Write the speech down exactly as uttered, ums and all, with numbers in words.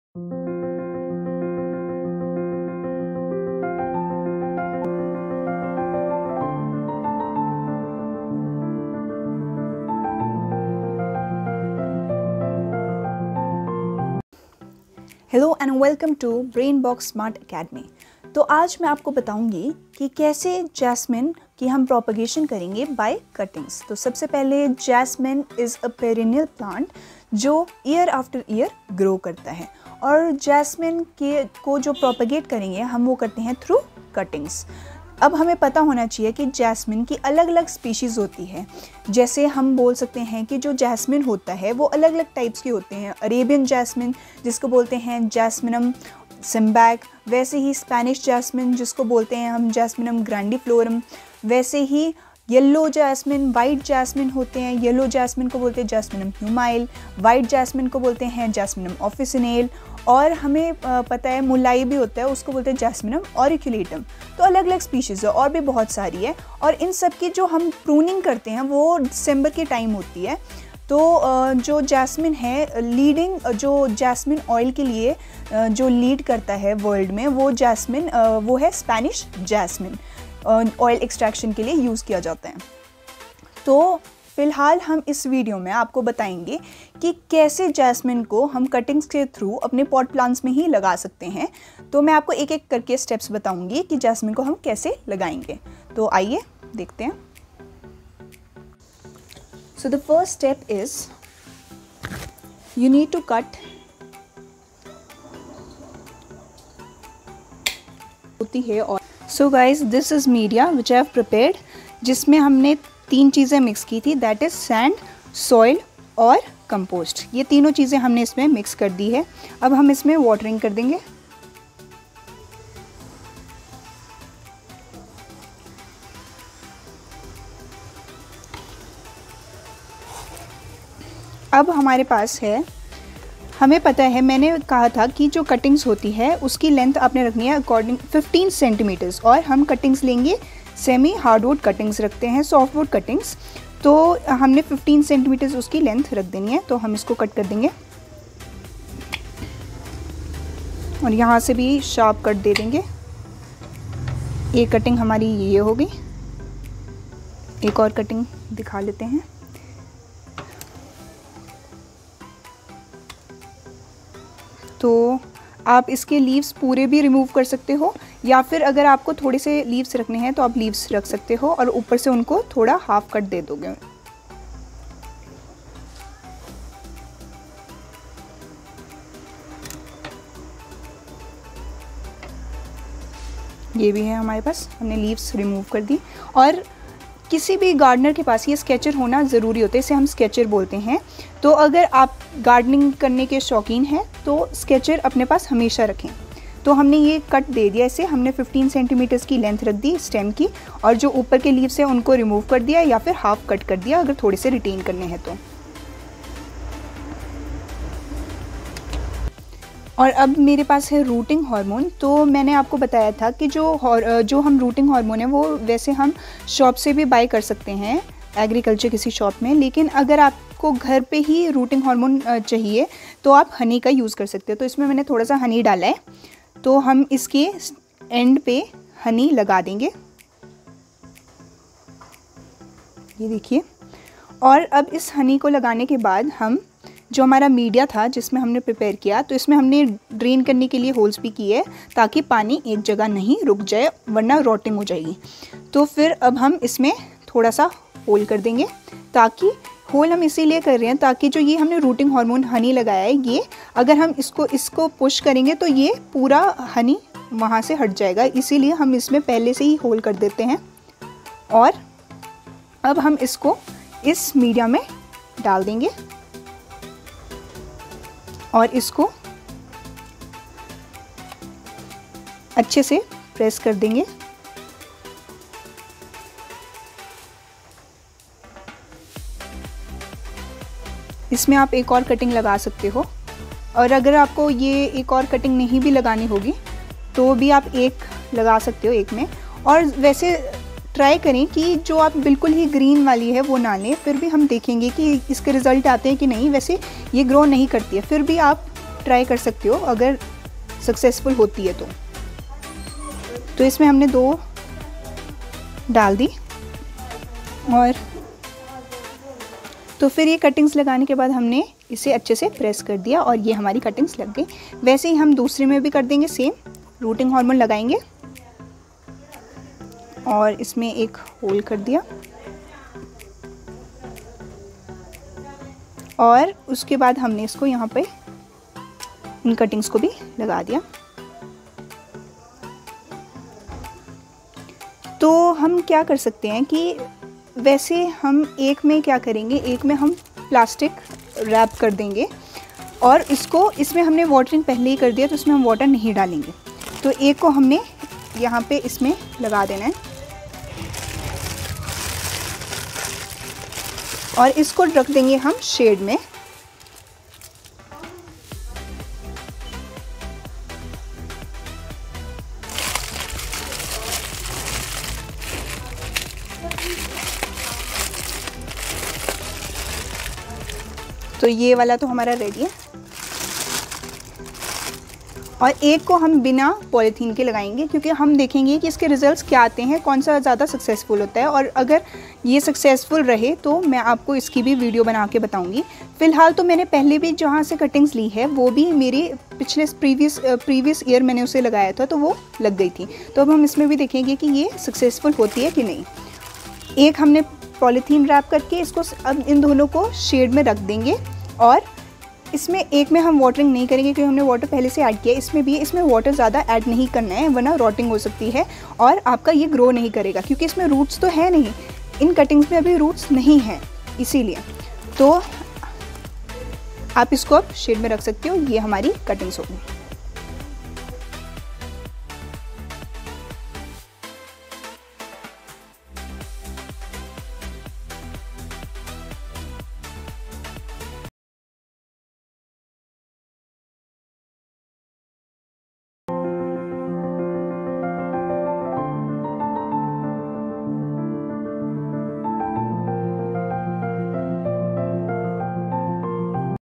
Hello and welcome to brain box smart academy. तो आज मैं आपको बताऊंगी कि कैसे जैस्मिन की हम प्रोपगेशन करेंगे बाय कटिंग्स। तो सबसे पहले jasmine is a perennial plant जो ईयर आफ्टर ईयर ग्रो करता है, और जैस्मिन के को जो प्रोपगेट करेंगे हम वो करते हैं थ्रू कटिंग्स। अब हमें पता होना चाहिए कि जैस्मिन की अलग अलग स्पीशीज़ होती है। जैसे हम बोल सकते हैं कि जो जैस्मिन होता है वो अलग अलग टाइप्स के होते हैं। अरेबियन जैस्मिन जिसको बोलते हैं जैस्मिनम सिम्बैक, वैसे ही स्पेनिश जैस्मिन जिसको बोलते हैं हम जैस्मिनम ग्रैंडिफ्लोरम, वैसे ही येलो जैस्मिन, वाइट जैस्मिन होते हैं। येलो जैस्मिन को बोलते हैं जैस्मिनम ह्यूमाइल, वाइट जैस्मिन को बोलते हैं जैस्मिनम ऑफिसिनेल, और हमें पता है मुलाई भी होता है, उसको बोलते हैं जैस्मिनम ऑरिकुलेटम। तो अलग अलग स्पीशीज़ है और भी बहुत सारी है, और इन सब की जो हम प्रूनिंग करते हैं वो दिसंबर के टाइम होती है। तो जो जैस्मिन है, लीडिंग जो जैस्मिन ऑयल के लिए जो लीड करता है वर्ल्ड में, वो जैस्मिन वो है स्पेनिश जैस्मिन। ऑयल एक्सट्रैक्शन के लिए यूज़ किया जाता है। तो फ़िलहाल हम इस वीडियो में आपको बताएंगे कि कैसे जैस्मिन को हम कटिंग्स के थ्रू अपने पॉट प्लांट्स में ही लगा सकते हैं। तो मैं आपको एक एक करके स्टेप्स बताऊंगी कि जैस्मिन को हम कैसे लगाएंगे। तो आइए देखते हैं। So the first step is you need to cut होती है। और so guys, this is media which I have prepared, जिसमें हमने तीन चीज़ें मिक्स की थी, दैट इज़ सैंड, सॉइल और कंपोस्ट। ये तीनों चीज़ें हमने इसमें मिक्स कर दी है। अब हम इसमें वाटरिंग कर देंगे। अब हमारे पास है, हमें पता है, मैंने कहा था कि जो कटिंग्स होती है उसकी लेंथ आपने रखनी है अकॉर्डिंग फिफ्टीन सेंटीमीटर्स, और हम कटिंग्स लेंगे सेमी हार्डवुड कटिंग्स रखते हैं, सॉफ्टवुड कटिंग्स। तो हमने फिफ्टीन सेंटीमीटर्स उसकी लेंथ रख देनी है। तो हम इसको कट कर देंगे और यहाँ से भी शार्प कट दे देंगे। ये कटिंग हमारी ये होगी। एक और कटिंग दिखा लेते हैं। तो आप इसके लीव्स पूरे भी रिमूव कर सकते हो, या फिर अगर आपको थोड़े से लीव्स रखने हैं तो आप लीव्स रख सकते हो और ऊपर से उनको थोड़ा हाफ कट दे दोगे। ये भी है हमारे पास, हमने लीव्स रिमूव कर दी। और किसी भी गार्डनर के पास ये स्केचर होना ज़रूरी होता है, इसे हम स्केचर बोलते हैं। तो अगर आप गार्डनिंग करने के शौकीन हैं तो स्केचर अपने पास हमेशा रखें। तो हमने ये कट दे दिया, इसे हमने फिफ्टीन सेंटीमीटर्स की लेंथ रख दी स्टेम की, और जो ऊपर के लीव्स हैं उनको रिमूव कर दिया या फिर हाफ कट कर दिया अगर थोड़े से रिटेन करने हैं तो। और अब मेरे पास है रूटिंग हार्मोन। तो मैंने आपको बताया था कि जो जो हम रूटिंग हार्मोन है वो वैसे हम शॉप से भी बाय कर सकते हैं, एग्रीकल्चर किसी शॉप में। लेकिन अगर आपको घर पे ही रूटिंग हार्मोन चाहिए तो आप हनी का यूज़ कर सकते हो। तो इसमें मैंने थोड़ा सा हनी डाला है, तो हम इसके एंड पे हनी लगा देंगे, ये देखिए। और अब इस हनी को लगाने के बाद हम जो हमारा मीडिया था जिसमें हमने प्रिपेयर किया, तो इसमें हमने ड्रेन करने के लिए होल्स भी किए ताकि पानी एक जगह नहीं रुक जाए, वरना रॉटिंग हो जाएगी। तो फिर अब हम इसमें थोड़ा सा होल कर देंगे, ताकि होल हम इसीलिए कर रहे हैं ताकि जो ये हमने रूटिंग हार्मोन हनी लगाया है, ये अगर हम इसको इसको पुश करेंगे तो ये पूरा हनी वहाँ से हट जाएगा, इसीलिए हम इसमें पहले से ही होल कर देते हैं। और अब हम इसको इस मीडिया में डाल देंगे और इसको अच्छे से प्रेस कर देंगे। इसमें आप एक और कटिंग लगा सकते हो, और अगर आपको ये एक और कटिंग नहीं भी लगानी होगी तो भी आप एक लगा सकते हो एक में। और वैसे ट्राई करें कि जो आप बिल्कुल ही ग्रीन वाली है वो ना लें, फिर भी हम देखेंगे कि इसके रिज़ल्ट आते हैं कि नहीं। वैसे ये ग्रो नहीं करती है, फिर भी आप ट्राई कर सकते हो अगर सक्सेसफुल होती है तो। तो इसमें हमने दो डाल दी और तो फिर ये कटिंग्स लगाने के बाद हमने इसे अच्छे से प्रेस कर दिया और ये हमारी कटिंग्स लग गई। वैसे ही हम दूसरे में भी कर देंगे सेम, रूटिंग हार्मोन लगाएंगे और इसमें एक होल कर दिया और उसके बाद हमने इसको यहाँ पे इन कटिंग्स को भी लगा दिया। तो हम क्या कर सकते हैं कि वैसे हम एक में क्या करेंगे, एक में हम प्लास्टिक रैप कर देंगे और इसको इसमें हमने वाटरिंग पहले ही कर दिया तो इसमें हम वाटर नहीं डालेंगे। तो एक को हमने यहाँ पे इसमें लगा देना है और इसको रख देंगे हम शेड में। तो ये वाला तो हमारा रेडी है और एक को हम बिना पॉलीथीन के लगाएंगे क्योंकि हम देखेंगे कि इसके रिजल्ट्स क्या आते हैं, कौन सा ज़्यादा सक्सेसफुल होता है और अगर ये सक्सेसफुल रहे तो मैं आपको इसकी भी वीडियो बना के बताऊंगी। फ़िलहाल तो मैंने पहले भी जहाँ से कटिंग्स ली है वो भी मेरी पिछले प्रीवियस प्रीवियस ईयर मैंने उसे लगाया था तो वो लग गई थी। तो अब हम इसमें भी देखेंगे कि ये सक्सेसफुल होती है कि नहीं। एक हमने पॉलीथीन रैप करके इसको अब इन दोनों को शेड में रख देंगे और इसमें एक में हम वाटरिंग नहीं करेंगे क्योंकि हमने वाटर पहले से ऐड किया है। इसमें भी इसमें वाटर ज़्यादा ऐड नहीं करना है वरना रॉटिंग हो सकती है और आपका ये ग्रो नहीं करेगा क्योंकि इसमें रूट्स तो है नहीं, इन कटिंग्स में अभी रूट्स नहीं हैं, इसीलिए तो आप इसको अब शेड में रख सकते हो। ये हमारी कटिंग्स होगी।